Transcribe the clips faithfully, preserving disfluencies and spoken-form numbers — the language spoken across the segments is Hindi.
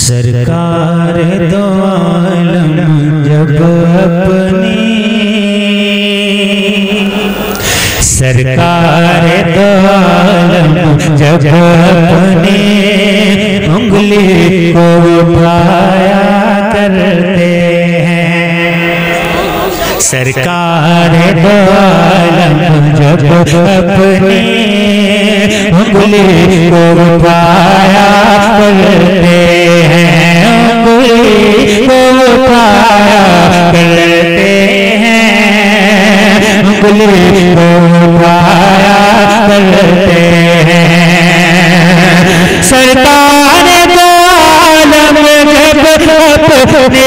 सरकार दो आलम जब अपनी, सरकार दो आलम जब अपनी उंगली को उठाया करते हैं। सरकार दो आलम जब अपनी उंगली को उठाया करते हैं, उंगली को उठाया करते हैं, उंगली को उठाया करते हैं। सरकार दो आलम जब अपने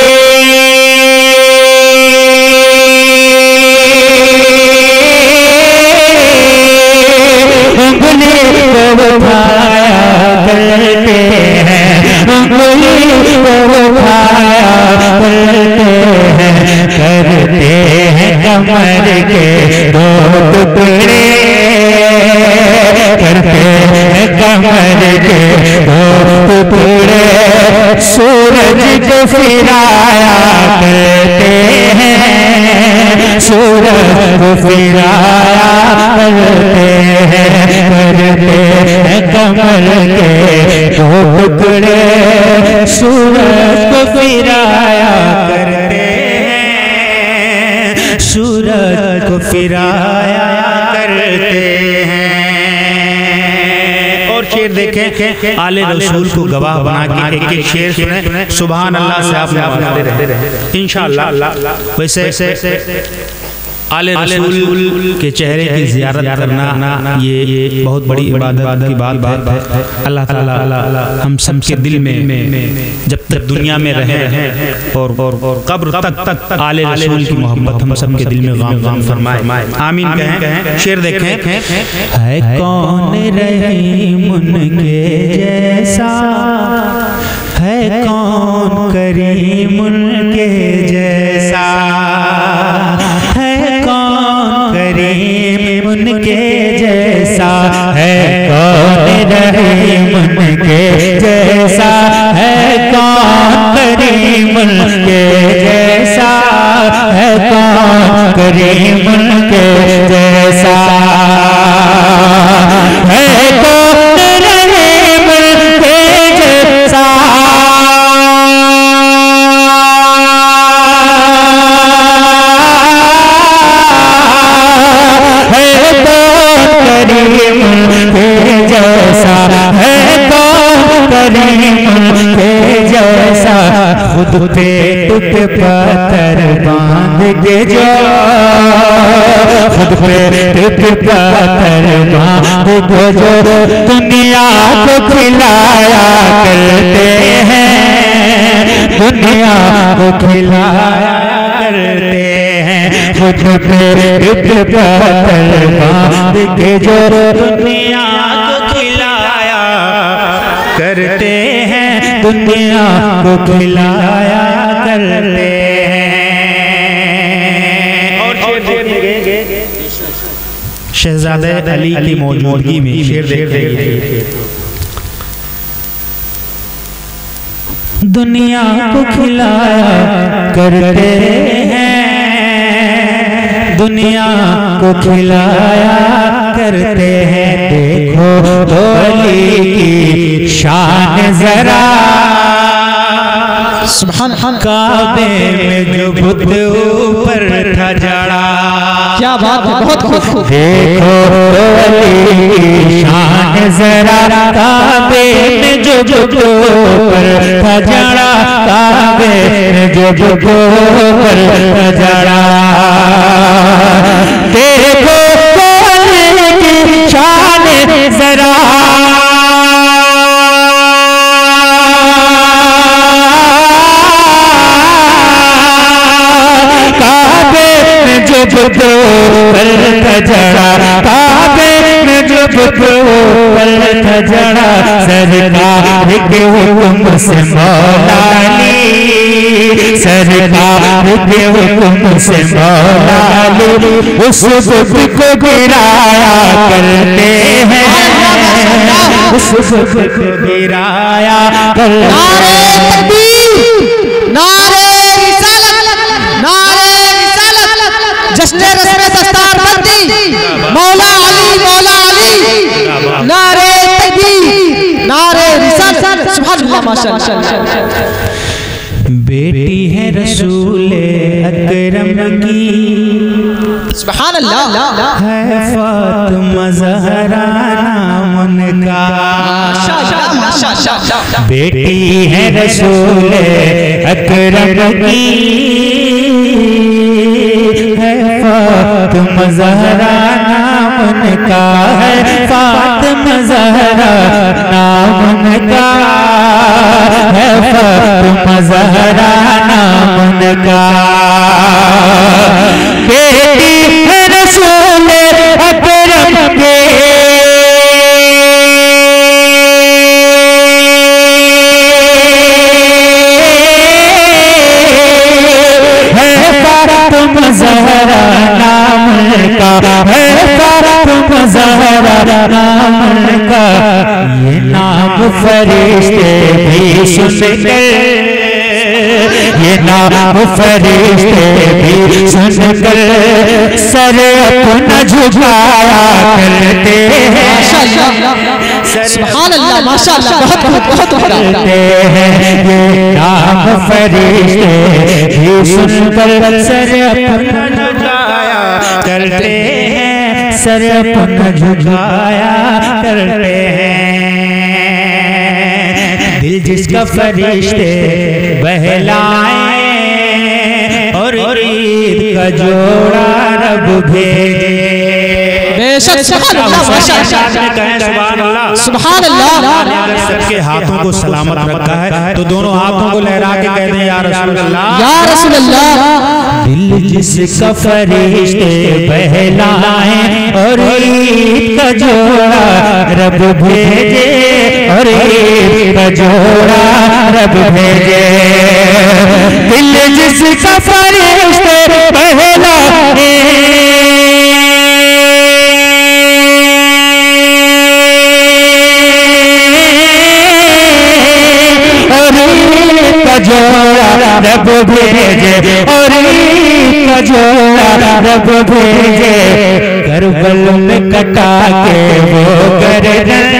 उंगली को उठाया करते हैं, उंगली को उठाया करते हैं, करते हैं कमर के दो टुकड़े, करते हैं कमर के दो टुकड़े, सूरज को फिराया करते हैं, सूरज को फिराया करते हैं, करते हैं कमर के दो टुकड़े, सूरज को फिराया करते हैं, सूरज को फिराया करते हैं। और शेर देखें, आले रसूल को गवाह बना के एक एक शेर सुने, सुभान अल्लाह से आप नवाजते रहे इंशाअल्लाह। वैसे आले रसूल के चेहरे की ज़ियारत करना ये बहुत बड़ी इबादत की बात बात है। अल्लाह ताला हम सब के दिल में जब तक दुनिया में रहे और कब्र तक तक आले रसूल की मोहब्बत हम सब के दिल में गाम गाम फरमाए, आमीन कहें। शेर देखें, है कौन रहीम उनके जैसा, है कौन करीम उनके जैसा, है कौन करीम उनके जैसा, है कौन रहीम उनके जैसा, है कौन करीम उनके जैसा, है कौन करीम उनके जैसा, है कौन रहीम उनके जैसा, खुद पे टूट पत्थर बांध के जो, खुद पे टूट पत्थर बांध के जो दुनिया को खिलाया करते हैं, दुनिया को खिलाया करते हैं, खुद पे टूट पत्थर बांध के जो दुनिया को खिलाया करते हैं, दुनिया को खिलाया करते हैं। और शहजादे अली की मौजूदगी में शेर देखें, दुनिया को खिलाया करते हैं, दुनिया को खिलाया करते हैं। देखो तो अली की शान जरा, सुभान अल्लाह, काबे में जो बुत ऊपर था जड़ा, क्या बात है, बहुत खूब। देखो तो अली की शान जरा, काबे में जो बुत ऊपर था जड़ा, काबे में जो बुत ऊपर था जड़ा, देखो तो अली की शान जरा, जो पर जड़ा, काबे में जो पर जड़ा, सरकार के हुक्म से मौला अली, सरकार के हुक्म से मौला अली उस बुत को गिराया करते हैं, उस दुख को गिराया करते नारे रिसालत, नारे रिसालत, जश्न रस्म दस्तार बंदी, मौला अली मौला अली, नारे तकबीर, नारे रिसालत, सुभान अल्लाह माशाअल्लाह। बेटी है रसूल अकरम की, सुभान अल्लाह, है फातिमा ज़हरा नाम उनका, माशाअल्लाह माशाअल्लाह। बेटी है रसूल अकरम की, है फातिमा ज़हरा नाम उनका, है फातिमा ज़हरा नाम उनका, है फातिमा ज़हरा नाम उनका। बेटी है रसूल अकरम के, है फातिमा ज़हरा नाम उनका, है फातिमा ज़हरा नाम उनका। ये नाम फरिश्ते भी सुनकर, ये नाम फरिश्ते भी सुनकर सर अपना झुकाया करते हैं, सुभान अल्लाह माशाअल्लाह, बहुत बहुत बहुत करते हैं। ये नाम फरिश्ते भी सुनकर सर अपना झुकाया करते हैं, सर अपना झुकाया करते हैं। दिल जिसका फरिश्ते बहलाए और ईद का जोड़ा रब भेजे, बेशक सुभान अल्लाह माशाअल्लाह, सुभान अल्लाह। सबके हाथों को सलामत रखा है तो दोनों हाथों को लहरा के कहते हैं या रसूल अल्लाह, या रसूल अल्लाह। दिल जिसका फरिश्ते बहलाए और ईद का जोड़ा रब भेजे, और ईद का जोड़ा रब भेजे। दिल जिसका फरिश्ते बहलाए जोड़ा रब भेजे, और का जोड़ा रब भेजे। करबल में कटा के वो गर्दन,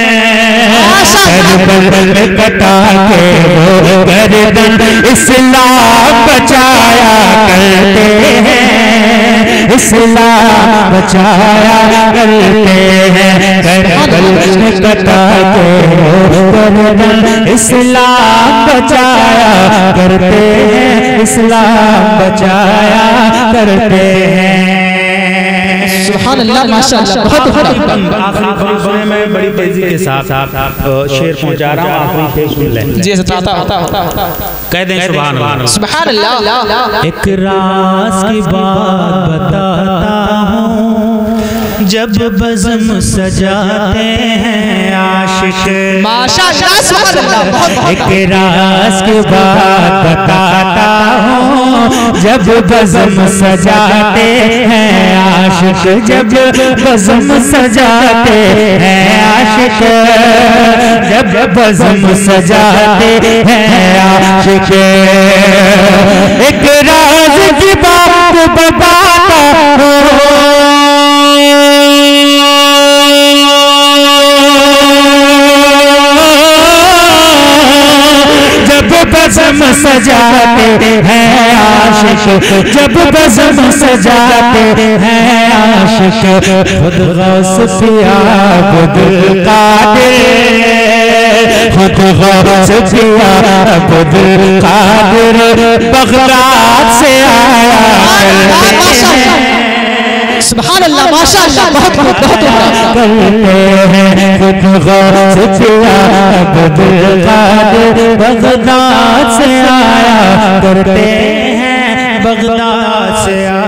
करबल में कटा के वो गर्दन इस्लाम बचाया करते हैं, इस्लाम बचाया करते हैं। करबल में कटा के वो गर्दन इस्लाम बचाया करते हैं, इस्लाम बचाया करते हैं। सुभान अल्लाह माशाअल्लाह, बहुत आखिरी में बड़ी तेजी के साथ शेर पहुंचा रहा हूँ, आखिरी शेर सुन लें। जी होता होता होता कह दें सुभान अल्लाह, सुभान अल्लाह। एक राज की बात बताता हूँ, जब बज़्म सजाते हैं आशिक, माशाअल्लाह सुभान अल्लाह। एक राज की बात बताता हूँ, जब बज़्म सजाते हैं आशिक, जब बज़्म सजाते हैं आशिक, जब बज़्म सजाते हैं आशिक। एक राज की बात बताता हूँ, जब बज़्म सजाते हैं आशिक, जब बज़्म सजाते हैं आशिक। खुद गौस पिया अब्दुल कादिर, खुद गौस पिया अब्दुल कादिर बगदाद से आया करते हैं, सुभान अल्लाह माशाअल्लाह, बहुत बहुत बहुत करते हैं। खुद गौस पिया अब्दुल कादिर बगदाद से आया करते हैं, बगदाद से